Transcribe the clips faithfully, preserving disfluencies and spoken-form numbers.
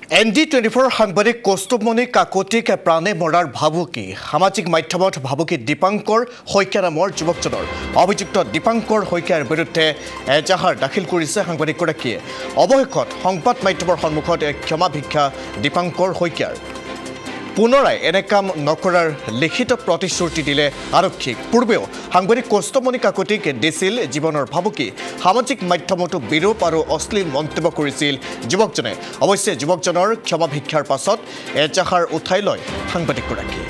N D twenty four সাংবাদিক কৌস্তুভমণি কাকতিক প্ৰাণে মৰাৰ ভাবুকি সামাজিক মাধ্যমত ভাবুকি দীপাংকৰ শইকীয়া নামৰ যুৱকজনৰ অভিযুক্ত দীপাংকৰ শইকীয়াৰ বিৰুদ্ধে এজাহাৰ দাখিল কৰিছে সাংবাদিকগৰাকীয়ে অৱশেষত সংবাদ মাধ্যমৰ সন্মুখত এক ক্ষমা ভিক্ষা দীপাংকৰ শইকীয়াৰ পুনৰাই এনে কাম নকৰাৰ লিখিত প্ৰতিশ্ৰুতি দিলে আৰক্ষীক পূৰ্বেও সাংবাদিক কৌস্তুভমণি কাকতিক দিছিল জীৱনৰ ভাবুকি সামাজিক মাধ্যমতো বিৰূপ আৰু অশ্লীল মন্তব্য কৰিছিল যুৱকজনে অৱশ্যে যুৱকজনৰ ক্ষমা ভিক্ষাৰ পাছত এজাহাৰ উঠাই লয় সাংবাদিকগৰাকীয়ে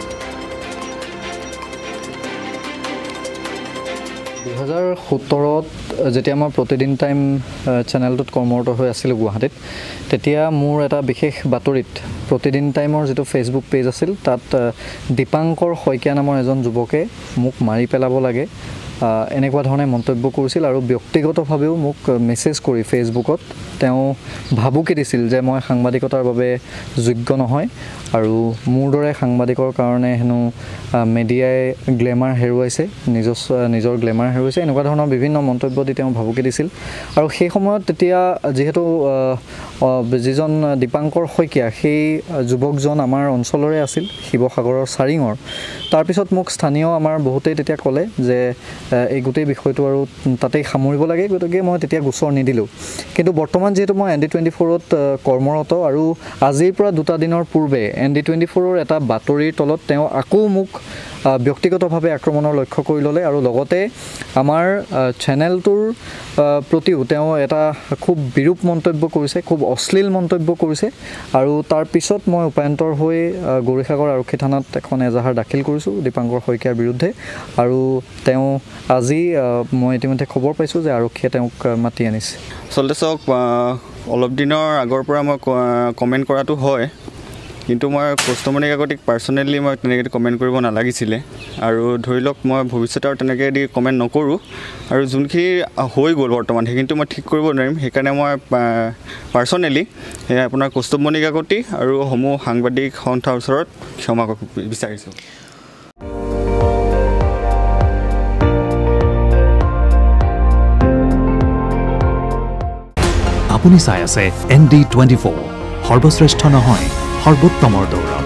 দুই হাজাৰ সোতৰত যেতিয়া মই প্ৰতিদিন টাইম চেনেলটোত কৰ্মৰত হৈ আছিলোঁ গুৱাহাটীত তেতিয়া মোৰ এটা বিশেষ বাতৰিত প্ৰতিদিন টাইমৰ যেটো ফেসবুক পেজ আছিল তাত দীপাংকৰ শইকীয়া নামৰ এজন যুৱকে মোক মাৰি পেলাব লাগে এনেকুৱা ধৰণে মন্তব্য কৰিছিল আৰু ব্যক্তিগতভাৱেও মোক মেছেজ কৰি ফেসবুকত তেওঁ ভাবুকি দিছিল যে মই সাংবাদিকতাৰ বাবে যোগ্য নহয় আৰু মোৰ দৰে সাংবাদিকৰ কাৰণে হেনো মিডিয়াই গ্লেমাৰ হেৰুৱাইছে নিজৰ নিজৰ গ্লেমাৰ হেৰুৱাইছে এনেকুৱা ধৰণৰ বিভিন্ন মন্তব্য দি তেওঁ ভাবুকি দিছিল আৰু সেই সময়ত তেতিয়া যেহেতু যিজন দীপাংকৰ শইকীয়া সেই যুৱকজন আমাৰ অঞ্চলৰে আছিল শিৱসাগৰৰ চাৰিঙৰ তাৰ পিছত মোক স্থানীয় আমাৰ বহুতেই তেতিয়া ক'লে যে এই গোটেই বিষয়টো আৰু তাতেই সামৰিব লাগে গতিকে মই তেতিয়া গোচৰ নিদিলোঁ কিন্তু বৰ্তমান যেহেতু মই এন ডি টুৱেণ্টি ফ'ৰত কৰ্মৰত আৰু আজিৰ পৰা দুটা দিনৰ পূৰ্বে এন ডি টুৱেণ্টি ফ'ৰৰ এটা বাতৰিৰ তলত তেওঁ আকৌ মোক ব্যক্তিগতভাৱে আক্ৰমণৰ লক্ষ্য কৰি ল'লে আৰু লগতে আমাৰ চেনেলটোৰ প্ৰতিও তেওঁ এটা খুব বিৰূপ মন্তব্য কৰিছে খুব অশ্লীল মন্তব্য কৰিছে আৰু তাৰ পিছত মই উপায়ন্তৰ হৈ গৌৰীসাগৰ আৰক্ষী থানাত এখন এজাহাৰ দাখিল কৰিছোঁ দীপাংকৰ শইকীয়াৰ বিৰুদ্ধে আৰু তেওঁ আজি মই ইতিমধ্যে খবৰ পাইছোঁ যে আৰক্ষীয়ে তেওঁক মাতি আনিছে আচলতে চাওক অলপ দিনৰ আগৰ পৰা মই কমেণ্ট কৰাটো হয় কিন্তু মই কৌস্তুভমণি কাকতিক পাৰ্চনেলি মই তেনেকৈ কমেণ্ট কৰিব নালাগিছিলে আৰু ধৰি লওক মই ভৱিষ্যতে আৰু তেনেকৈ দি কমেণ্ট নকৰোঁ আৰু যোনখিনি হৈ গ'ল বৰ্তমান সেইখিনিতো মই ঠিক কৰিব নোৱাৰিম সেইকাৰণে মই পাৰ্চনেলি আপোনাৰ কৌস্তুভমণি কাকতি আৰু সমূহ সাংবাদিক সন্থাৰ ওচৰত ক্ষমা বিচাৰিছোঁ আপুনি চাই আছে এন ডি টুৱেণ্টি ফ'ৰ সৰ্বশ্ৰেষ্ঠ নহয় সৰ্বোত্তমৰ দৌৰ